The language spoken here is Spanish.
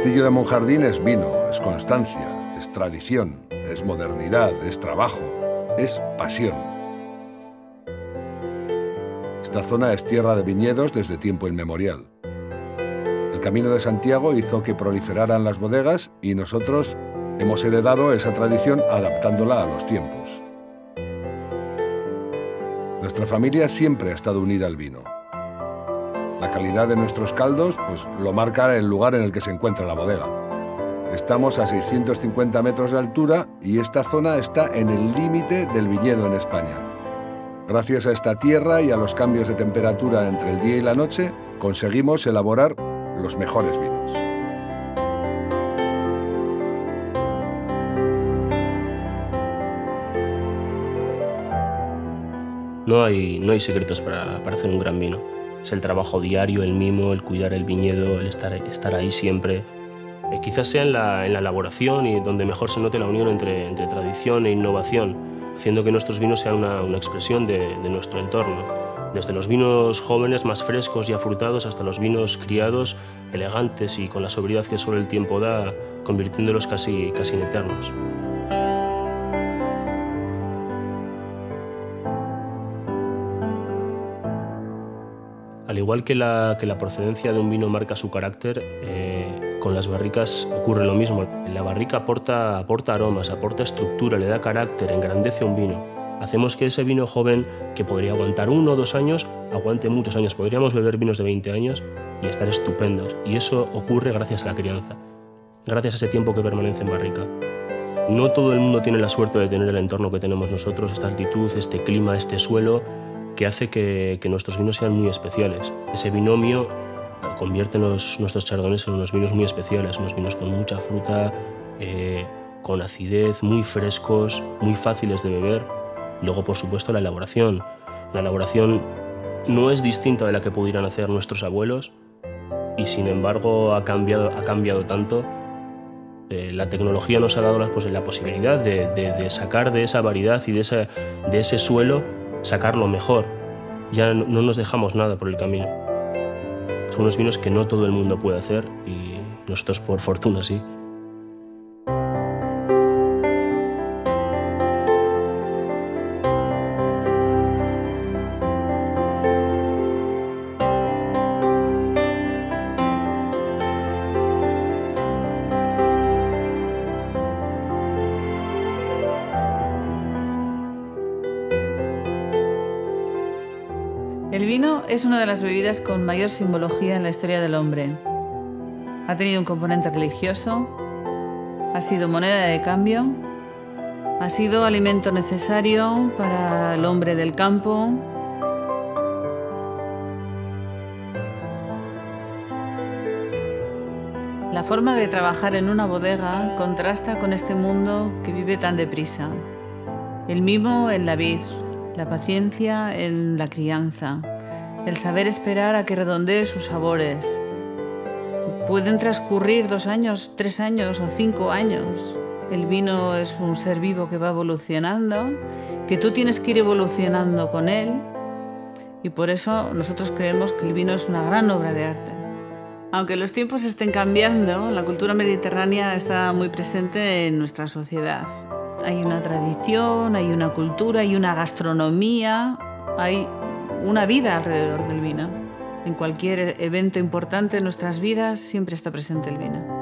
Castillo de Monjardín es vino, es constancia, es tradición, es modernidad, es trabajo, es pasión. Esta zona es tierra de viñedos desde tiempo inmemorial. El Camino de Santiago hizo que proliferaran las bodegas y nosotros hemos heredado esa tradición adaptándola a los tiempos. Nuestra familia siempre ha estado unida al vino. La calidad de nuestros caldos lo marca el lugar en el que se encuentra la bodega. Estamos a 650 metros de altura y esta zona está en el límite del viñedo en España. Gracias a esta tierra y a los cambios de temperatura entre el día y la noche, conseguimos elaborar los mejores vinos. No hay secretos para hacer un gran vino. Es el trabajo diario, el mimo, el cuidar el viñedo, el estar ahí siempre. Quizás sea en la elaboración y donde mejor se note la unión entre tradición e innovación, haciendo que nuestros vinos sean una expresión de nuestro entorno. Desde los vinos jóvenes más frescos y afrutados hasta los vinos criados, elegantes y con la sobriedad que solo el tiempo da, convirtiéndolos casi en eternos. Al igual que la procedencia de un vino marca su carácter, con las barricas ocurre lo mismo. La barrica aporta aromas, aporta estructura, le da carácter, engrandece un vino. Hacemos que ese vino joven, que podría aguantar 1 o 2 años, aguante muchos años. Podríamos beber vinos de 20 años y estar estupendos. Y eso ocurre gracias a la crianza, gracias a ese tiempo que permanece en barrica. No todo el mundo tiene la suerte de tener el entorno que tenemos nosotros, esta altitud, este clima, este suelo, que hace que nuestros vinos sean muy especiales. Ese binomio convierte nuestros chardonnays en unos vinos muy especiales, unos vinos con mucha fruta, con acidez, muy frescos, muy fáciles de beber. Luego, por supuesto, la elaboración. La elaboración no es distinta de la que pudieran hacer nuestros abuelos y, sin embargo, ha cambiado tanto. La tecnología nos ha dado la posibilidad de sacar de esa variedad y de ese suelo, sacar lo mejor. Ya no nos dejamos nada por el camino. Son unos vinos que no todo el mundo puede hacer y nosotros, por fortuna, sí. El vino es una de las bebidas con mayor simbología en la historia del hombre. Ha tenido un componente religioso, ha sido moneda de cambio, ha sido alimento necesario para el hombre del campo. La forma de trabajar en una bodega contrasta con este mundo que vive tan deprisa. El mimo en la vid, la paciencia en la crianza, el saber esperar a que redondee sus sabores. Pueden transcurrir 2 años, 3 años o 5 años. El vino es un ser vivo que va evolucionando, que tú tienes que ir evolucionando con él, y por eso nosotros creemos que el vino es una gran obra de arte. Aunque los tiempos estén cambiando, la cultura mediterránea está muy presente en nuestra sociedad. Hay una tradición, hay una cultura, hay una gastronomía, hay una vida alrededor del vino. En cualquier evento importante en nuestras vidas siempre está presente el vino.